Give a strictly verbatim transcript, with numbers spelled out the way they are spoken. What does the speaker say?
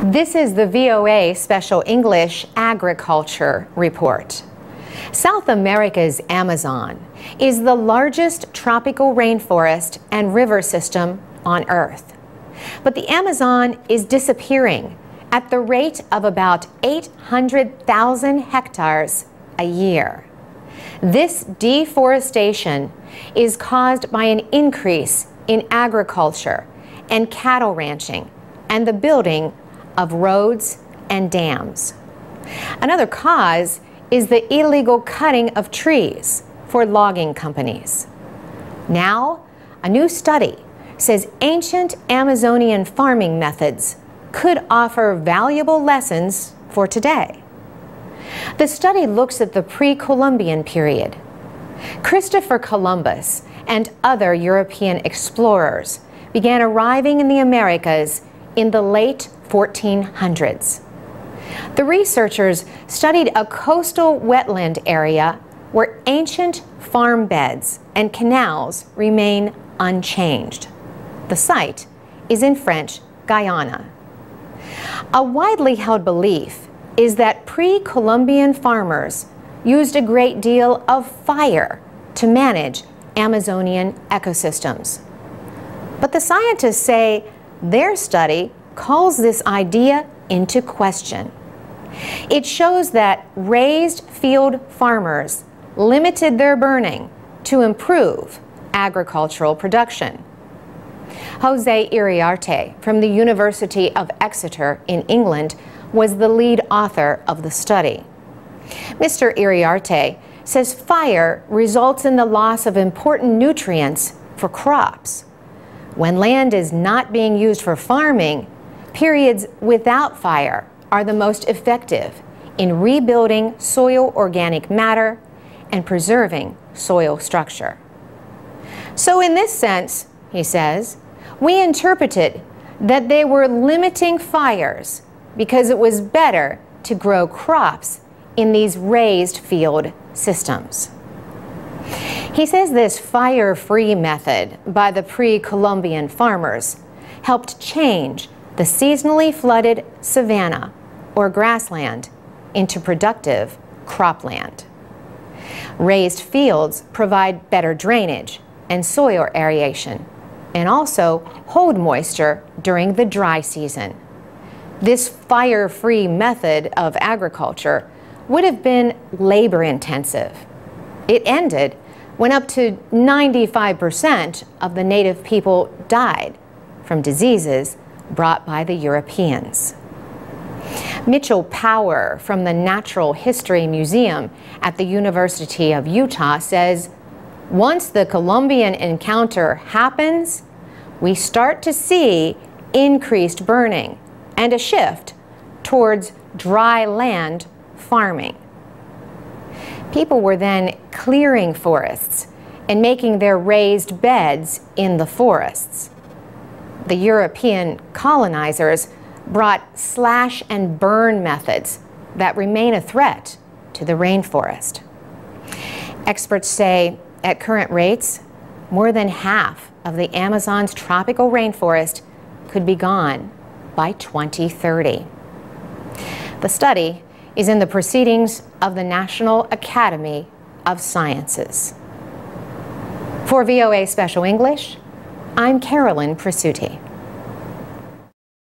This is the V O A Special English Agriculture Report. South America's Amazon is the largest tropical rainforest and river system on Earth. But the Amazon is disappearing at the rate of about eight hundred thousand hectares a year. This deforestation is caused by an increase in agriculture and cattle ranching and the building of roads and dams. Another cause is the illegal cutting of trees for logging companies. Now, a new study says ancient Amazonian farming methods could offer valuable lessons for today. The study looks at the pre-Columbian period. Christopher Columbus and other European explorers began arriving in the Americas in the late fourteen hundreds. The researchers studied a coastal wetland area where ancient farm beds and canals remain unchanged. The site is in French Guiana. A widely held belief is that pre-Columbian farmers used a great deal of fire to manage Amazonian ecosystems. But the scientists say their study calls this idea into question. It shows that raised field farmers limited their burning to improve agricultural production. Jose Iriarte from the University of Exeter in England was the lead author of the study. Mister Iriarte says fire results in the loss of important nutrients for crops. When land is not being used for farming, periods without fire are the most effective in rebuilding soil organic matter and preserving soil structure. So in this sense, he says, we interpreted that they were limiting fires because it was better to grow crops in these raised field systems. He says this fire-free method by the pre-Columbian farmers helped change the seasonally flooded savanna or grassland into productive cropland. Raised fields provide better drainage and soil aeration and also hold moisture during the dry season. This fire-free method of agriculture would have been labor-intensive. It ended when up to ninety-five percent of the native people died from diseases brought by the Europeans. Mitchell Power from the Natural History Museum at the University of Utah says, once the Columbian encounter happens, we start to see increased burning and a shift towards dry land farming. People were then clearing forests and making their raised beds in the forests. The European colonizers brought slash and burn methods that remain a threat to the rainforest. Experts say at current rates, more than half of the Amazon's tropical rainforest could be gone by twenty thirty. The study is in the proceedings of the National Academy of Sciences. For V O A Special English, I'm Carolyn Presutti.